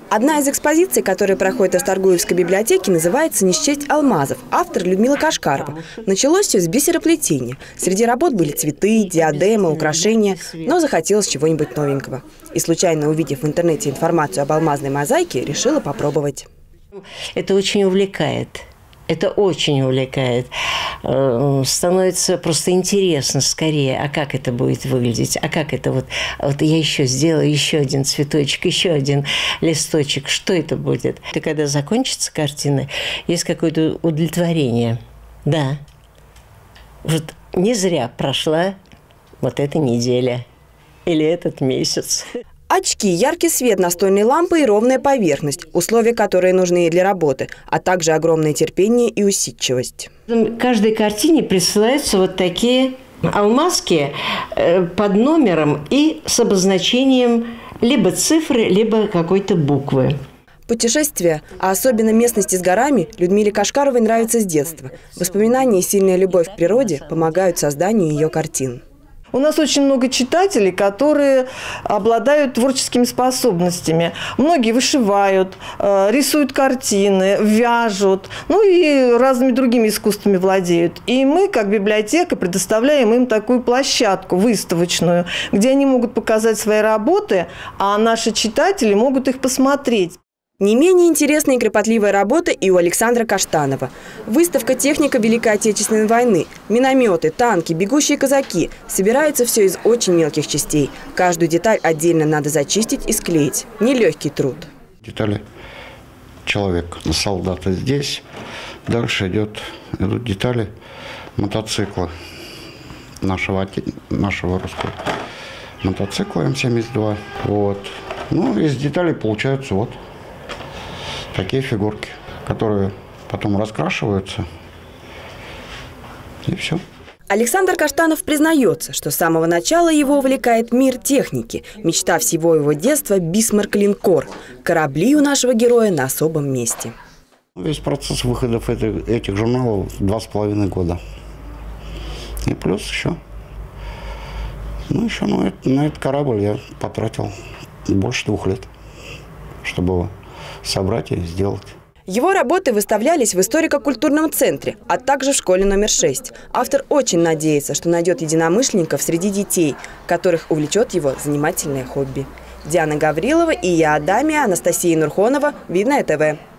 Одна из экспозиций, которая проходит в Асторгуевской библиотеке, называется «Не счесть алмазов». Автор Людмила Кашкарова. Началось все с бисероплетения. Среди работ были цветы, диадемы, украшения, но захотелось чего-нибудь новенького. И случайно увидев в интернете информацию об алмазной мозаике, решила попробовать. Это очень увлекает. Это очень увлекает. Становится просто интересно скорее, а как это будет выглядеть, а как это вот я еще сделаю еще один цветочек, еще один листочек, что это будет? И когда закончится картина, есть какое-то удовлетворение. Да, вот не зря прошла вот эта неделя или этот месяц. Очки, яркий свет настольной лампы и ровная поверхность – условия, которые нужны для работы, а также огромное терпение и усидчивость. Каждой картине присылаются вот такие алмазки под номером и с обозначением либо цифры, либо какой-то буквы. Путешествия, а особенно местности с горами, Людмиле Кашкаровой нравятся с детства. Воспоминания и сильная любовь к природе помогают созданию ее картин. У нас очень много читателей, которые обладают творческими способностями. Многие вышивают, рисуют картины, вяжут, ну и разными другими искусствами владеют. И мы, как библиотека, предоставляем им такую площадку выставочную, где они могут показать свои работы, а наши читатели могут их посмотреть. Не менее интересная и кропотливая работа и у Александра Каштанова. Выставка «Техника Великой Отечественной войны». Минометы, танки, бегущие казаки. Собирается все из очень мелких частей. Каждую деталь отдельно надо зачистить и склеить. Нелегкий труд. Детали человека, солдата здесь. Дальше идут детали мотоцикла нашего русского мотоцикла М-72. Вот. Ну, из деталей получаются вот такие фигурки, которые потом раскрашиваются, и все. Александр Каштанов признается, что с самого начала его увлекает мир техники. Мечта всего его детства – Бисмарк-линкор. Корабли у нашего героя на особом месте. Весь процесс выходов этих журналов 2,5 года. И плюс еще. На этот корабль я потратил больше 2 лет, чтобы его собрать и сделать. Его работы выставлялись в историко-культурном центре, а также в школе номер 6. Автор очень надеется, что найдет единомышленников среди детей, которых увлечет его занимательное хобби. Диана Гаврилова, Ия Адамия, Анастасия Нурхонова. Видное ТВ.